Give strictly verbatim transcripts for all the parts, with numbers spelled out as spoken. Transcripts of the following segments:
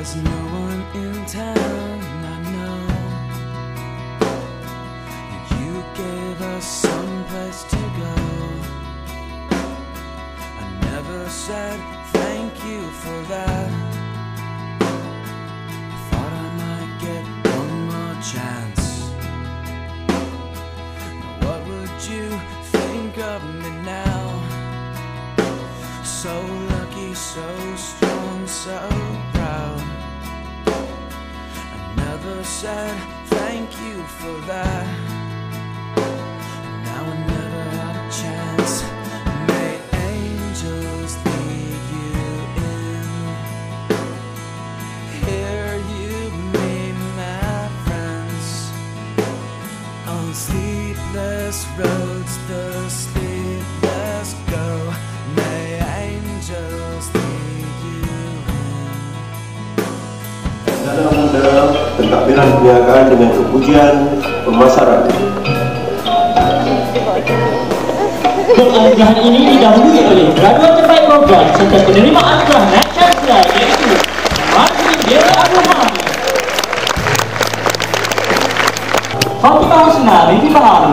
There's no one in town I know. You gave us some place to go. I never said thank you for that. Thought I might get one more chance. Now what would you think of me now? So lucky, so strong, so proud. I never said thank you for that. Now I never had a chance. May angels lead you in. Here you meet my friends. On sleepless roads, the sleepless go. May angels lead you in. Dalam dalam pentadbiran perniagaan dengan kepujian pemasaran. Penganugerahan ini didahului oleh graduat terbaik program serta penerima anugerah naik chancellor iaitu Martin Dera Abdulhamid, Fatimah Husna binti Bahar,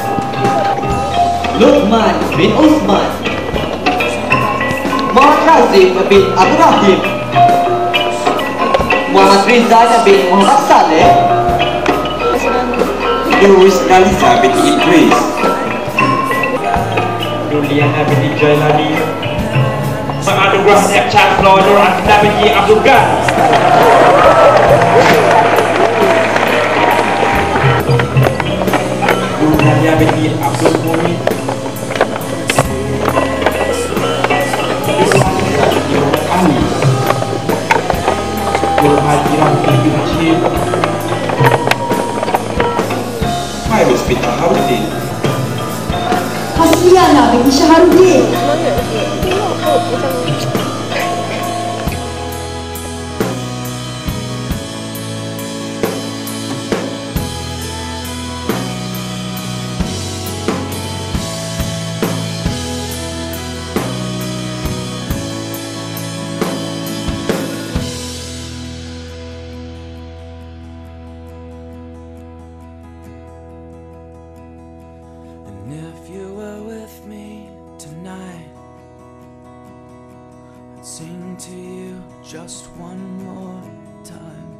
Luqman bin Usman, Muhammad Razif bin Abdul Rahim, Muhammad Rizal bin Muhammad Saleh, Louis Nalisa bin Idris, Juliana binti Jailani, penganugerah naik chancellor Nur Asna binti Abdul Ghani, Nadia binti Abdul Mumin, Ali, Nurhadiran binti Hashim, Fairuz bin Taharuddin, Hasliana binti Syaharuddin, And if you were with me tonight, I'd sing to you just one more time.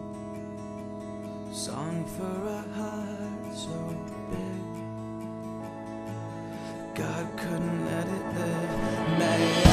Song for a heart so big God couldn't let it live. May